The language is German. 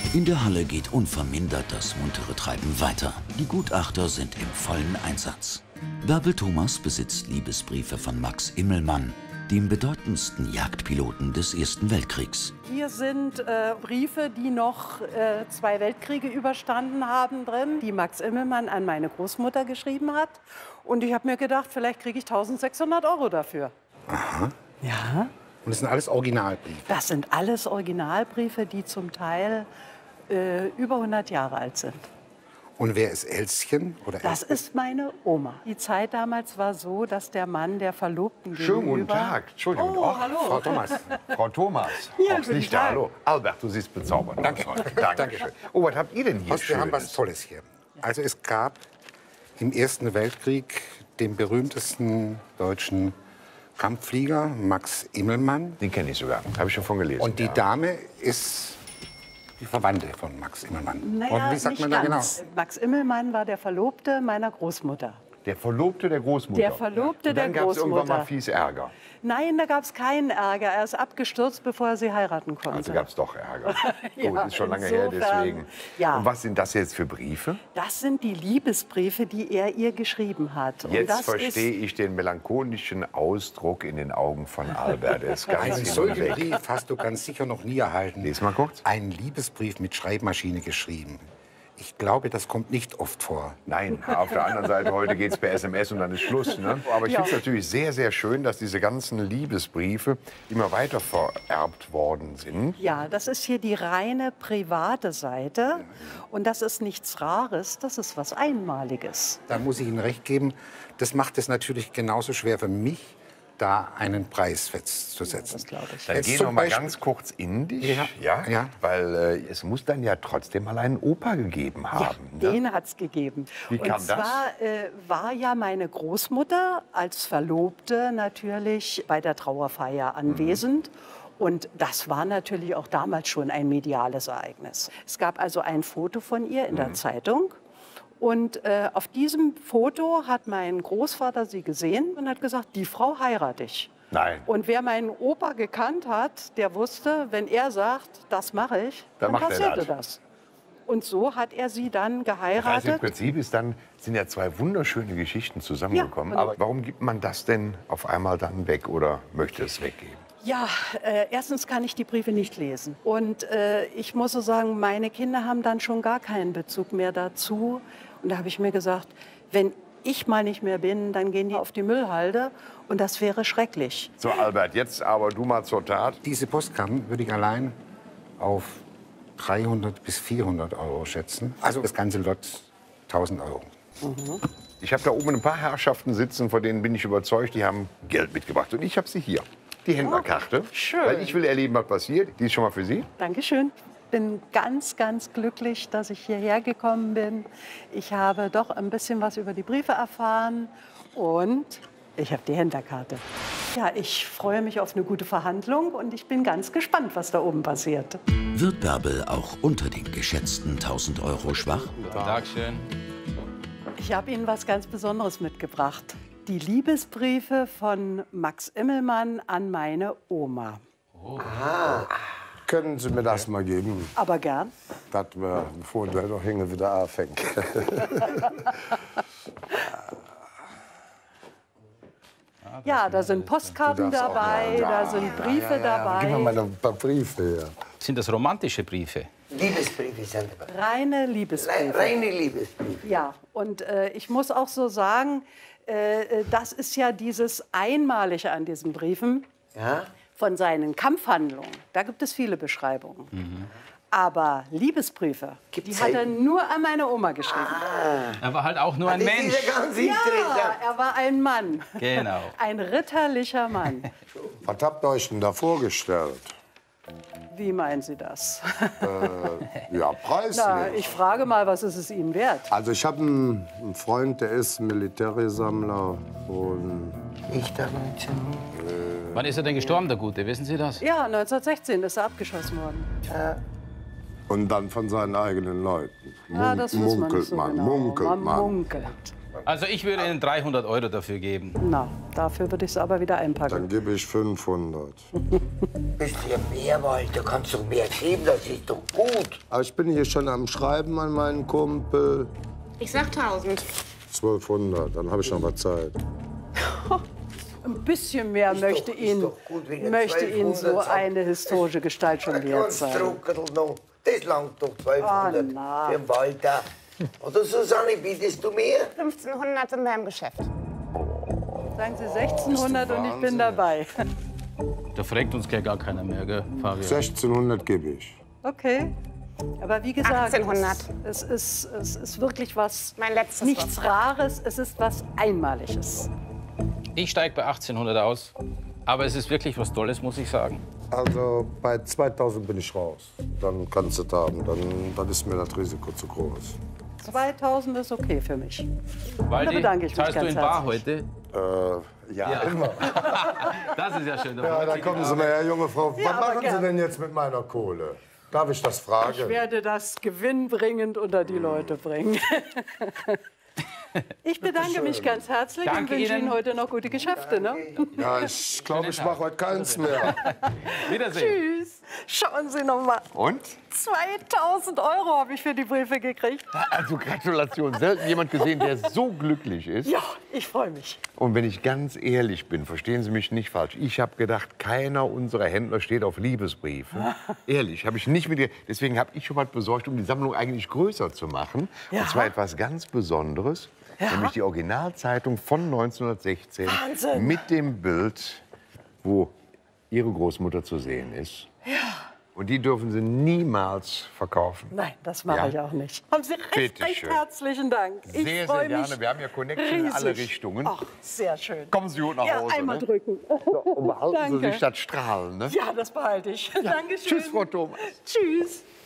In der Halle geht unvermindert das muntere Treiben weiter. Die Gutachter sind im vollen Einsatz. Bärbel Thomas besitzt Liebesbriefe von Max Immelmann, dem bedeutendsten Jagdpiloten des Ersten Weltkriegs. Hier sind Briefe, die noch 2 Weltkriege überstanden haben drin, die Max Immelmann an meine Großmutter geschrieben hat. Und ich habe mir gedacht, vielleicht kriege ich 1.600 € dafür. Aha. Ja. Und das sind alles Originalbriefe? Das sind alles Originalbriefe, die zum Teil über 100 Jahre alt sind. Und wer ist Elschen? Oder Das ist meine Oma. Die Zeit damals war so, dass der Mann der Verlobten Schönen gegenüber... guten Tag. Entschuldigung. Oh, hallo. Frau Thomas. Frau Thomas. Ja, Aufs guten Licht, Tag. hallo. Albert, du siehst bezaubernd Danke. aus heute. Dankeschön. Oh, was habt ihr denn hier Wir haben was Schönes? Tolles hier. Also es gab im Ersten Weltkrieg den berühmtesten deutschen Kampfflieger, Max Immelmann. Den kenne ich sogar. Habe ich schon von gelesen. Und die ja. Dame ist die Verwandte von Max Immelmann. Naja, Und wie sagt nicht man da genau? ganz. Max Immelmann war der Verlobte meiner Großmutter. Der Verlobte der Großmutter. Der Verlobte der Und dann gab es irgendwann Großmutter. mal fies Ärger. Nein, da gab es keinen Ärger. Er ist abgestürzt, bevor er sie heiraten konnte. Also gab es doch Ärger. Ja, Gut, ist schon lange her, insofern, deswegen. ja. Und was sind das jetzt für Briefe? Das sind die Liebesbriefe, die er ihr geschrieben hat. Und Jetzt das verstehe ich den melancholischen Ausdruck in den Augen von Albert. Er ist ganz Einen hin und solchen weg. Brief hast du ganz sicher noch nie erhalten. Lies mal kurz. Ein Liebesbrief mit Schreibmaschine geschrieben. Ich glaube, das kommt nicht oft vor. Nein, auf der anderen Seite, heute geht es per SMS und dann ist Schluss. Ne? Aber ich finde es natürlich sehr, sehr schön, dass diese ganzen Liebesbriefe immer weiter vererbt worden sind. Ja, das ist hier die reine private Seite. Und das ist nichts Rares, das ist was Einmaliges. Da muss ich Ihnen recht geben, das macht es natürlich genauso schwer für mich, da einen Preis festzusetzen. Das glaube ich. Dann Jetzt geh zum noch mal Beispiel- ganz kurz in dich. Ja. Ja. Weil es muss dann ja trotzdem mal einen Opa gegeben haben. Ja, ne? den hat es gegeben. Wie kam Und das? zwar war ja meine Großmutter als Verlobte natürlich bei der Trauerfeier anwesend. Und das war natürlich auch damals schon ein mediales Ereignis. Es gab also ein Foto von ihr in der Zeitung. Und auf diesem Foto hat mein Großvater sie gesehen und hat gesagt, die Frau heirate ich. Nein. Und wer meinen Opa gekannt hat, der wusste, wenn er sagt, das mache ich, Dann dann macht er passierte das. das. Und so hat er sie dann Das heißt, im geheiratet. Prinzip sind ja zwei wunderschöne Geschichten zusammengekommen. Ja, genau. Aber warum gibt man das denn auf einmal dann weg oder möchte es weggeben? Ja, erstens kann ich die Briefe nicht lesen. Und ich muss so sagen, meine Kinder haben dann schon gar keinen Bezug mehr dazu. Und da habe ich mir gesagt, wenn ich mal nicht mehr bin, dann gehen die auf die Müllhalde. Und das wäre schrecklich. So, Albert, jetzt aber du mal zur Tat. Diese Postkarten würde ich allein auf 300 bis 400 € schätzen. Also das ganze Lot 1.000 €. Ich habe da oben ein paar Herrschaften sitzen, von denen bin ich überzeugt, die haben Geld mitgebracht. Und ich habe sie hier. Die Händlerkarte. schön. Weil ich will erleben, was passiert. Die ist schon mal für Sie. Dankeschön. Ich bin ganz, ganz glücklich, dass ich hierher gekommen bin. Ich habe doch ein bisschen was über die Briefe erfahren und ich habe die Händlerkarte. Ja, ich freue mich auf eine gute Verhandlung und ich bin ganz gespannt, was da oben passiert. Wird Bärbel auch unter den geschätzten 1.000 € schwach? Dankeschön. Ich habe Ihnen was ganz Besonderes mitgebracht. Die Liebesbriefe von Max Immelmann an meine Oma. Können Sie mir das mal geben, Aber gern. dass wir, bevor der noch hinge wieder anfängt? Ja, da sind Postkarten Du darfst auch dabei, mal. da sind Briefe Gib mir dabei. mal ein paar Briefe her. Sind das romantische Briefe? Liebesbriefe sind dabei. Reine Liebesbriefe. Reine Liebesbriefe. Ja, und ich muss auch so sagen, das ist ja dieses Einmalige an diesen Briefen Ja? von seinen Kampfhandlungen. Da gibt es viele Beschreibungen. Aber Liebesbriefe, die hat er nur an meine Oma geschrieben. Er war halt auch nur ein Das Mensch. ist ja ganz Ja, interessant. er war ein Mann. Genau. Ein ritterlicher Mann. Was habt ihr euch denn da vorgestellt? Wie meinen Sie das? Ja, preislich. Na, ich frage mal, was ist es Ihnen wert? Also ich habe einen Freund, der ist Militärsammler und Ich da 19. Wann ist er denn gestorben, der Gute? Wissen Sie das? Ja, 1916 ist er abgeschossen worden. Und dann von seinen eigenen Leuten. Ja, das muss man nicht so genau. Munkelt man. Munkelt. Also ich würde Ihnen 300 € dafür geben. Na, dafür würde ich es aber wieder einpacken. Dann gebe ich 500. Bist du ja mehr wollt, du kannst doch mehr geben, das ist doch gut. Aber ich bin hier schon am Schreiben an meinen Kumpel. Ich sag 1000. 1200, dann habe ich noch mal Zeit. Ein bisschen mehr möchte Ihnen so eine historische Gestalt schon wert sein. Noch. Das langt doch 1200 na. für den Walter. Oder Susanne, bietest du mehr? 1500 sind wir im Geschäft. Sagen Sie 1600 und ich bin dabei. Da fragt uns gleich gar keiner mehr, gell, Fabian? 1600 gebe ich. Okay. Aber wie gesagt, 1800. es ist wirklich was, Mein letztes nichts Rares, es ist was Einmaliges. Ich steige bei 1800 aus. Aber es ist wirklich was Tolles, muss ich sagen. Also bei 2000 bin ich raus. Dann kannst du es haben. Dann ist mir das Risiko zu groß. 2000 ist okay für mich. Waldi, bedanke ich mich zahlst du ganz in Bar herzlich. heute? Ja, immer. Das ist ja schön. Ja, da kommen Sie mal her, junge Frau. Ja, Was aber machen Sie gern. denn jetzt mit meiner Kohle? Darf ich das fragen? Ich werde das gewinnbringend unter die Leute bringen. Ich bedanke mich ganz herzlich und Danke wünsche Ihnen. Ihnen heute noch gute Geschäfte. Ne? Ja, ich glaube, ich mache heute keins mehr. Wiedersehen. Tschüss. Schauen Sie noch mal. Und? 2000 € habe ich für die Briefe gekriegt. Also Gratulation. Selten jemand gesehen, der so glücklich ist. Ja, ich freue mich. Und wenn ich ganz ehrlich bin, verstehen Sie mich nicht falsch. Ich habe gedacht, keiner unserer Händler steht auf Liebesbriefe. Ehrlich, habe ich nicht mit dir. Deswegen habe ich schon was besorgt, um die Sammlung eigentlich größer zu machen. Ja. Und zwar etwas ganz Besonderes. Nämlich die Originalzeitung von 1916 Wahnsinn. mit dem Bild, wo Ihre Großmutter zu sehen ist. Ja. Und die dürfen Sie niemals verkaufen. Nein, das mache Ja. ich auch nicht. Haben Sie recht, Bitte recht schön. herzlichen Dank. Ich Sehr, freue sehr gerne. mich Wir haben ja Connection in alle riesig. Richtungen. Ach, sehr schön. Kommen Sie gut nach Ja, Hause. einmal Ne? drücken. Und behalten Sie Danke. sich das Strahlen. Ne? Ja, das behalte ich. Dankeschön. Tschüss, Frau Thomas. Tschüss.